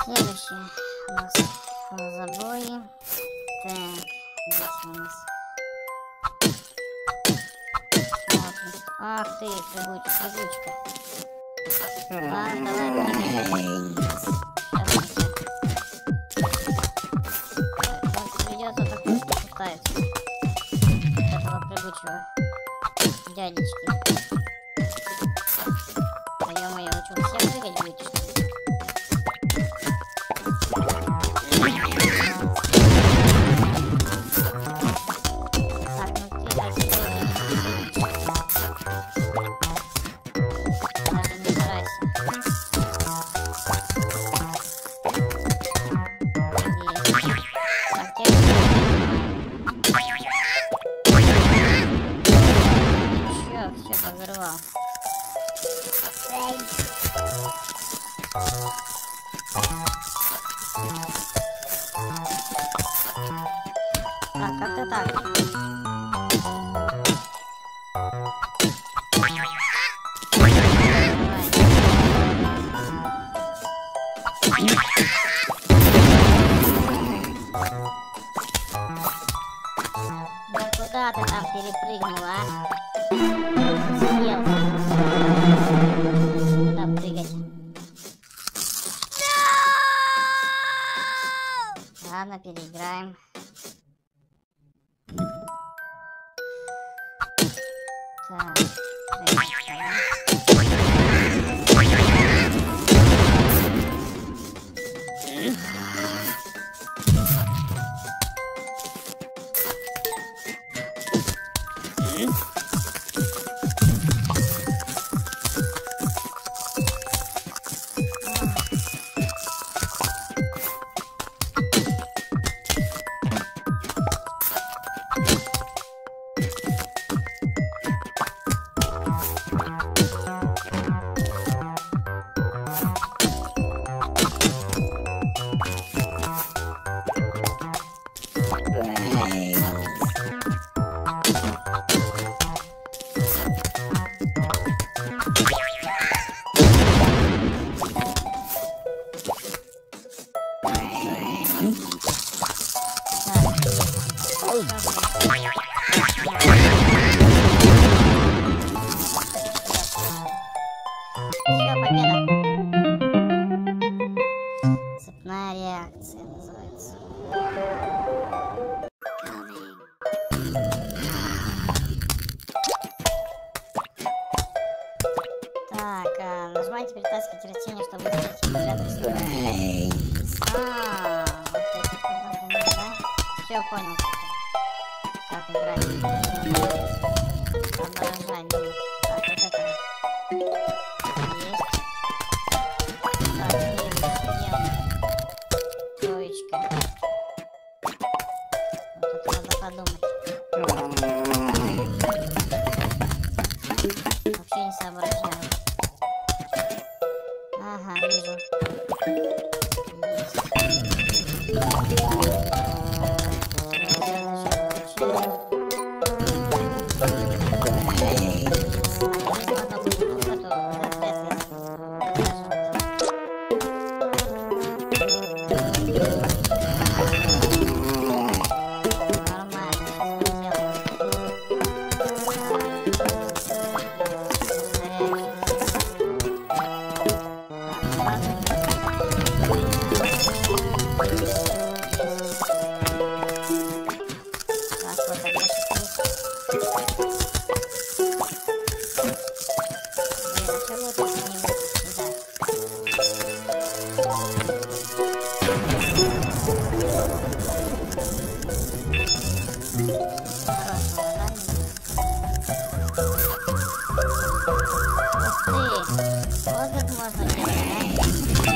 Следующее у нас забои. Так, здесь у нас. Смотрим. Ах ты, прыгучка. Ладно, давай прыгай. Придется так просто пытать этого прыгучего дядечки. Ё-моё, вы что, все прыгать будете, что ли? Так, как-то так. Ну куда ты там перепрыгнула, а? Съел. Куда прыгать? Ладно, переиграем. Так, Всё, победа. Цепная реакция называется. Так, нажимайте перетаскивать растения, чтобы выставить рядом с ними. Вот эти кнопки, да? Все, понял. Как играть. Соображать, думать. Так, вот это. Есть. Так, съел. Троечка. Вот тут надо подумать. Вообще не соображаю. Ага, вижу. Вот как можно делать, да?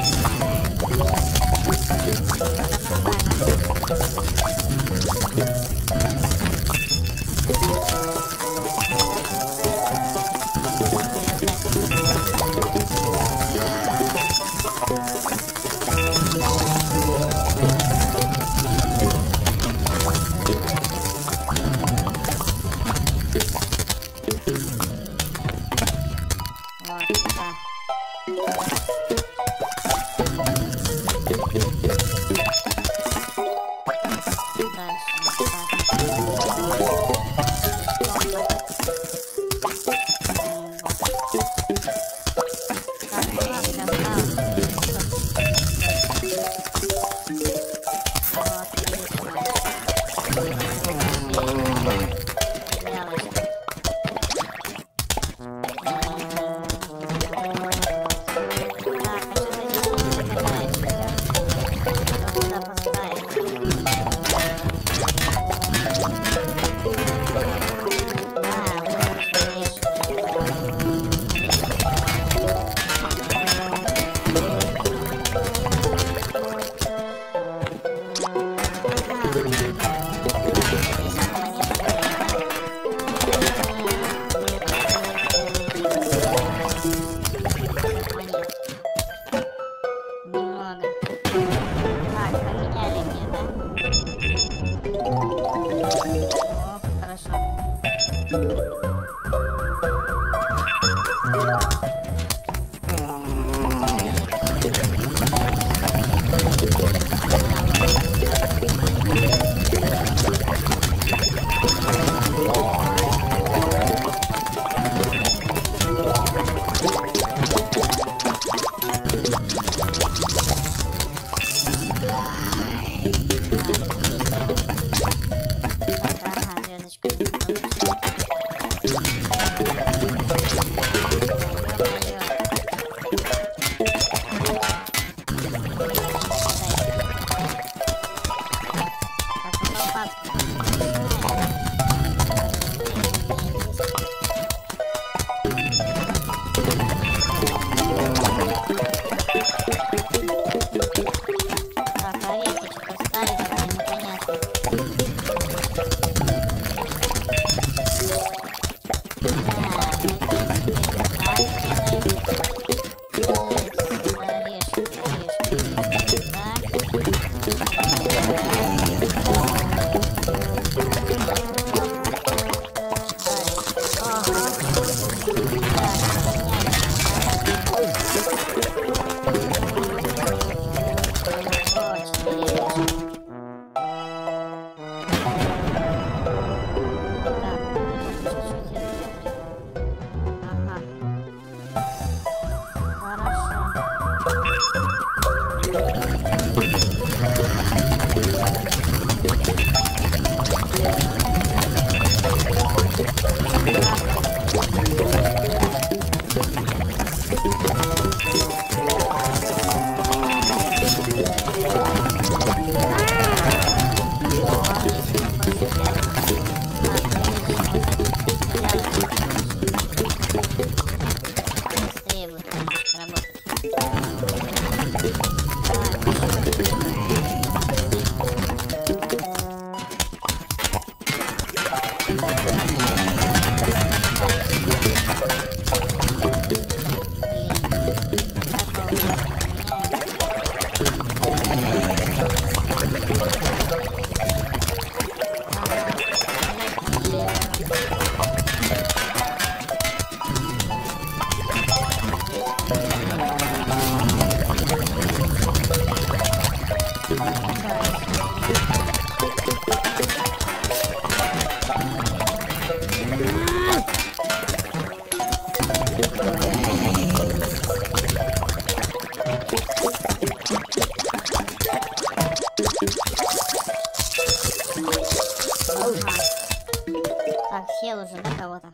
Так, сел уже на кого-то.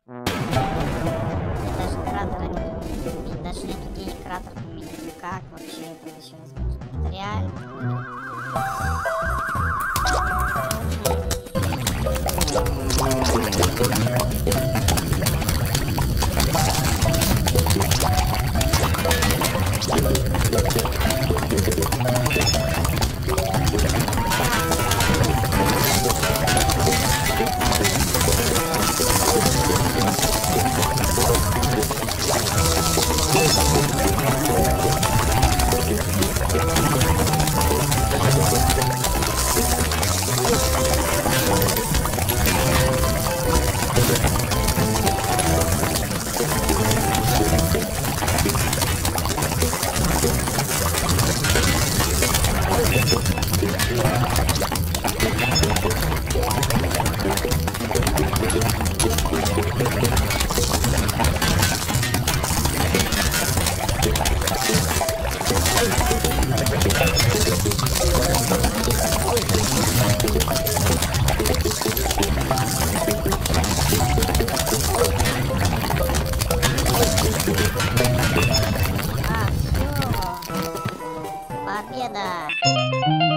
Даже кратера нет. Даже нету денег кратер поменять. Как вообще это вообще возможно? Это реально? Победа!